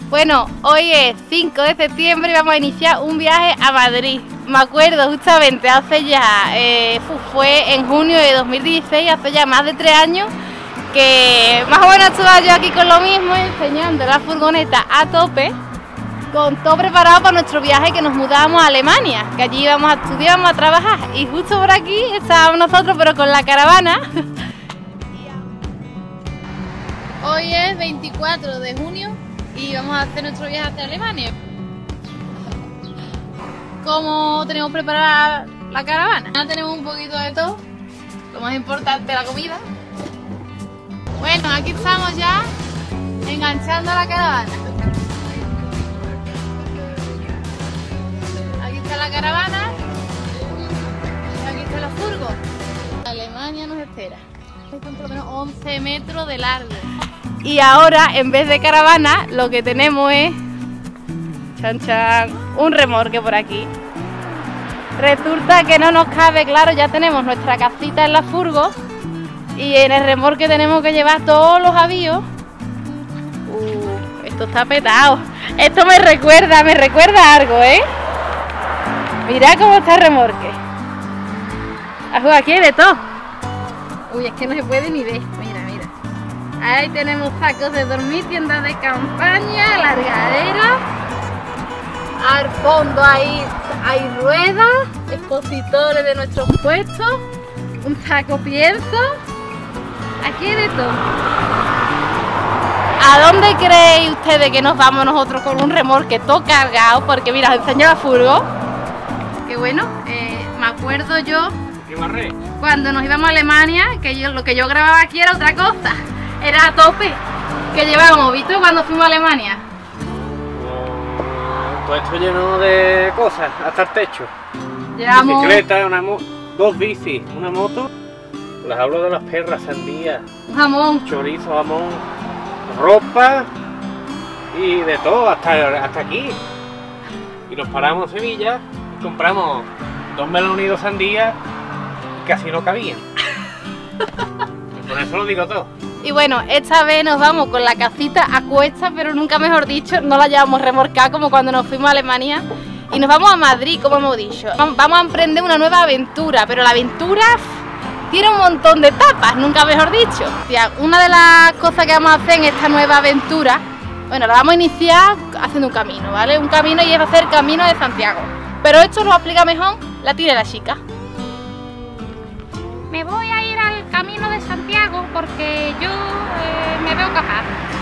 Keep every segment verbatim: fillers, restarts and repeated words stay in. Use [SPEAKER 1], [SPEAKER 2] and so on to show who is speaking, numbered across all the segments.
[SPEAKER 1] Bueno, hoy es cinco de septiembre y vamos a iniciar un viaje a Madrid. Me acuerdo justamente hace ya, eh, fue en junio de dos mil dieciséis, hace ya más de tres años, que más o menos estuve yo aquí con lo mismo, enseñando la furgoneta a tope, con todo preparado para nuestro viaje que nos mudábamos a Alemania, que allí íbamos a estudiar, íbamos a trabajar, y justo por aquí estábamos nosotros, pero con la caravana. Hoy es veinticuatro de junio y vamos a hacer nuestro viaje hacia Alemania. ¿Cómo tenemos preparada la caravana? Ya tenemos un poquito de todo, lo más importante, la comida. Bueno, aquí estamos ya enganchando la caravana. Aquí está la caravana y aquí está la furgo. Alemania nos espera. Hay por lo menos once metros de largo. Y ahora, en vez de caravana, lo que tenemos es chan, chan, un remolque por aquí. Resulta que no nos cabe, claro, ya tenemos nuestra casita en la furgo y en el remolque tenemos que llevar todos los avíos. Uh, esto está petado. Esto me recuerda, me recuerda algo, ¿eh? Mirad cómo está el remolque. Aquí hay de todo. Uy, es que no se puede ni ver. Mira, mira. Ahí tenemos sacos de dormir, tiendas de campaña, largadera. Al fondo ahí hay ruedas, expositores de nuestros puestos, un saco pienso. Aquí hay de todo. ¿A dónde creéis ustedes que nos vamos nosotros con un remolque todo cargado? Porque mira, os enseño la furgo. Que bueno, eh, me acuerdo yo cuando nos íbamos a Alemania, que yo, lo que yo grababa aquí era otra cosa. Era a tope que llevábamos, ¿viste? Cuando fuimos a Alemania.
[SPEAKER 2] Todo esto lleno de cosas, hasta el techo.
[SPEAKER 1] Llevamos
[SPEAKER 2] bicicleta, una mo dos bicis, una moto. Les hablo de las perras, sandía,
[SPEAKER 1] jamón,
[SPEAKER 2] chorizo, jamón, ropa y de todo, hasta, hasta aquí. Y nos paramos en Sevilla y compramos dos melones y dos sandías y casi no cabían. Y por eso lo digo todo.
[SPEAKER 1] Y bueno, esta vez nos vamos con la casita a cuestas, pero nunca mejor dicho, no la llevamos remolcada como cuando nos fuimos a Alemania. Y nos vamos a Madrid, como hemos dicho. Vamos a emprender una nueva aventura, pero la aventura tiene un montón de etapas, nunca mejor dicho. Una de las cosas que vamos a hacer en esta nueva aventura, bueno, la vamos a iniciar haciendo un camino, ¿vale? Un camino y es hacer el Camino de Santiago. Pero esto nos explica mejor la tía y la chica.
[SPEAKER 3] Me voy a ir al Camino de Santiago porque yo eh, me veo capaz.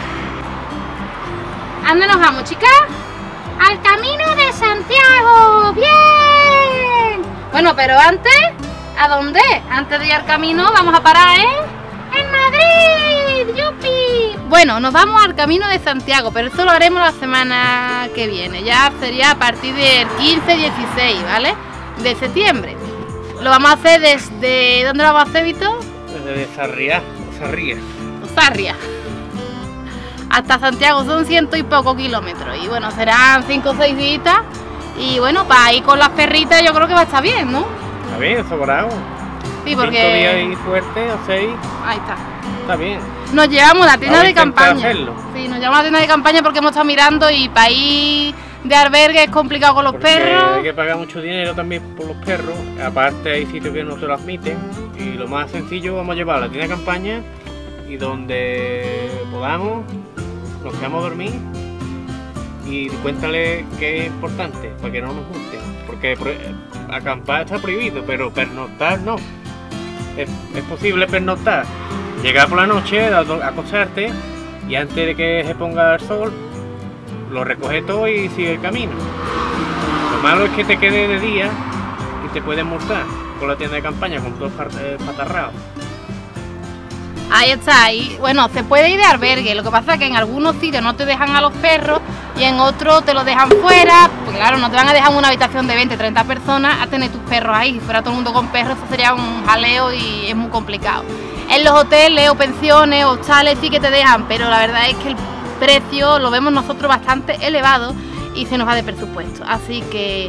[SPEAKER 1] ¿A dónde nos vamos, chicas?
[SPEAKER 3] ¡Al Camino de Santiago! ¡Bien!
[SPEAKER 1] Bueno, pero antes, ¿a dónde? Antes de ir al camino vamos a parar en...
[SPEAKER 3] ¡En Madrid! ¡Yupi!
[SPEAKER 1] Bueno, nos vamos al Camino de Santiago, pero esto lo haremos la semana que viene. Ya sería a partir del quince dieciséis, ¿vale? De septiembre. Lo vamos a hacer desde... ¿Dónde lo vamos a hacer, Víctor?
[SPEAKER 2] Desde Sarriá, Sarria.
[SPEAKER 1] Sarria. Hasta Santiago son ciento y poco kilómetros. Y bueno, serán cinco o seis días. Y bueno, para ir con las perritas yo creo que va a estar bien, ¿no?
[SPEAKER 2] Está bien, sobrado.
[SPEAKER 1] Sí, porque...
[SPEAKER 2] Cinco días ahí fuerte, o seis.
[SPEAKER 1] Ahí está.
[SPEAKER 2] Está bien.
[SPEAKER 1] Nos llevamos la tienda de campaña.
[SPEAKER 2] Hacerlo.
[SPEAKER 1] Sí, nos llevamos la tienda de campaña porque hemos estado mirando y para ir de albergue es complicado con los
[SPEAKER 2] porque
[SPEAKER 1] perros.
[SPEAKER 2] Hay que pagar mucho dinero también por los perros. Aparte hay sitios que no te lo admiten. Y lo más sencillo, vamos a llevar la tienda de campaña y donde podamos nos quedamos a dormir y cuéntale que es importante para que no nos gusten. Porque acampar está prohibido, pero pernoctar no. Es, es posible pernoctar. Llegar por la noche, acostarte y antes de que se ponga el sol lo recoge todo y sigue el camino. Lo malo es que te quede de día y te pueden multar con la tienda de campaña con todo patarrado.
[SPEAKER 1] Ahí está, ahí. Bueno, se puede ir de albergue, lo que pasa es que en algunos sitios no te dejan a los perros y en otros te los dejan fuera, pues claro, no te van a dejar en una habitación de veinte, treinta personas a tener tus perros ahí. Si fuera todo el mundo con perros, eso sería un jaleo y es muy complicado. En los hoteles o pensiones, hostales sí que te dejan, pero la verdad es que el precio lo vemos nosotros bastante elevado y se nos va de presupuesto. Así que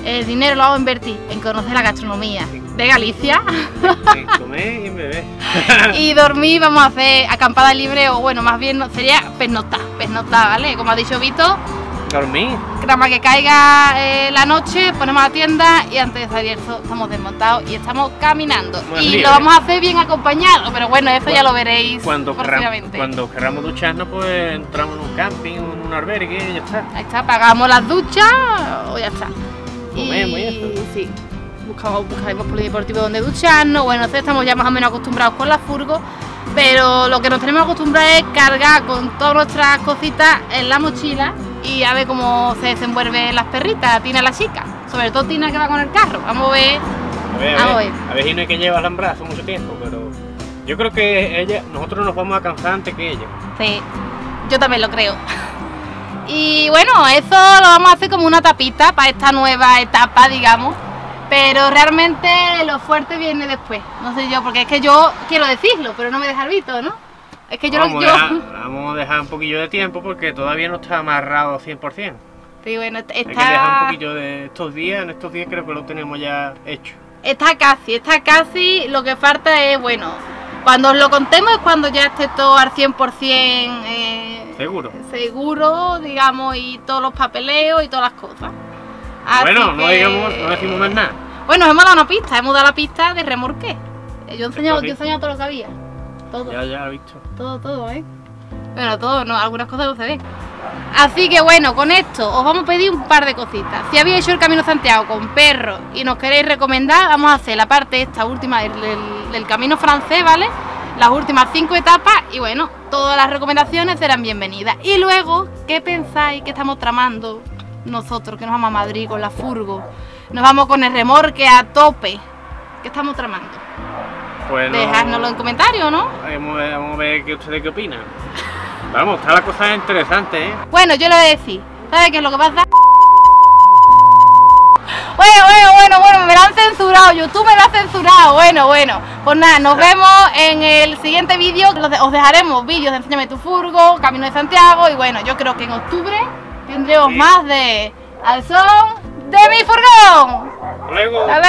[SPEAKER 1] el dinero lo vamos a invertir en conocer la gastronomía de Galicia.
[SPEAKER 2] En comer y en beber.
[SPEAKER 1] Y dormir, vamos a hacer acampada libre, o bueno, más bien no, sería pernoctar, pernoctar, ¿vale? Como ha dicho Vito,
[SPEAKER 2] Dormir.
[SPEAKER 1] nada más que caiga eh, la noche, ponemos la tienda y antes de salir eso estamos desmontados y estamos caminando.
[SPEAKER 2] Muy
[SPEAKER 1] y
[SPEAKER 2] libre.
[SPEAKER 1] lo vamos a hacer bien acompañados, pero bueno, eso ya lo veréis
[SPEAKER 2] Cuando querramos,
[SPEAKER 1] próximamente.
[SPEAKER 2] cuando querramos ducharnos, pues entramos en un camping, en un albergue y ya está.
[SPEAKER 1] Ahí está, pagamos las duchas o ya está.
[SPEAKER 2] Comemos y eso.
[SPEAKER 1] Sí, buscamos, buscaremos polideportivo donde ducharnos. Bueno, nosotros estamos ya más o menos acostumbrados con la furgo, pero lo que nos tenemos acostumbrados es cargar con todas nuestras cositas en la mochila y a ver cómo se desenvuelven las perritas, Tina la chica, sobre todo Tina que va con el carro. Vamos a ver.
[SPEAKER 2] A ver, a
[SPEAKER 1] Vamos a
[SPEAKER 2] ver,
[SPEAKER 1] ver.
[SPEAKER 2] a ver si no hay que llevarla en brazos mucho tiempo, pero yo creo que ella, nosotros nos vamos a cansar antes que ella.
[SPEAKER 1] Sí, yo también lo creo. Y bueno, eso lo vamos a hacer como una tapita para esta nueva etapa, digamos. Pero realmente lo fuerte viene después. No sé yo, porque es que yo quiero decirlo, pero no me deja el Vito, ¿no? Es que yo
[SPEAKER 2] vamos,
[SPEAKER 1] lo yo.
[SPEAKER 2] a dejar, vamos a dejar un poquillo de tiempo porque todavía no está amarrado cien por cien.
[SPEAKER 1] Sí, bueno, está,
[SPEAKER 2] Hay que dejar un poquillo de estos días, en estos días creo que lo tenemos ya hecho.
[SPEAKER 1] está casi, está casi. Lo que falta es, bueno, cuando os lo contemos es cuando ya esté todo al cien por cien eh,
[SPEAKER 2] Seguro.
[SPEAKER 1] seguro, digamos, y todos los papeleos y todas las cosas. Así
[SPEAKER 2] Bueno, no,
[SPEAKER 1] que-
[SPEAKER 2] digamos, no decimos más nada.
[SPEAKER 1] Bueno, hemos dado una pista, hemos dado la pista de remorque. Yo he enseñado,
[SPEAKER 2] sí.
[SPEAKER 1] yo he enseñado todo lo que había. Todo,
[SPEAKER 2] Ya, ya lo he visto.
[SPEAKER 1] todo, todo, ¿eh? Bueno, todo, no, algunas cosas no se ven. Así que bueno, con esto os vamos a pedir un par de cositas. Si habéis hecho el Camino de Santiago con perros y nos queréis recomendar, vamos a hacer la parte esta última del, del- del Camino francés, ¿vale? Las últimas cinco etapas y bueno, todas las recomendaciones serán bienvenidas. Y luego, ¿qué pensáis que estamos tramando nosotros, que nos vamos a Madrid con la furgo? Nos vamos con el remorque a tope. ¿Qué estamos tramando?
[SPEAKER 2] Pues no-
[SPEAKER 1] Dejádnoslo en comentarios, ¿no?
[SPEAKER 2] Vamos a ver, vamos a ver qué ustedes qué opinan. Vamos, está la cosa interesante, ¿eh?
[SPEAKER 1] Bueno, yo le voy a decir, ¿sabes qué es lo que pasa? Bueno, bueno, bueno, bueno, me lo han censurado, YouTube me lo ha censurado, bueno, bueno. Pues nada, nos vemos en el siguiente vídeo, Los de- os dejaremos vídeos de Enséñame tu furgo, Camino de Santiago y bueno, yo creo que en octubre tendremos
[SPEAKER 2] Sí.
[SPEAKER 1] más de Al son de mi furgón.
[SPEAKER 2] Luego.
[SPEAKER 1] ¡Hasta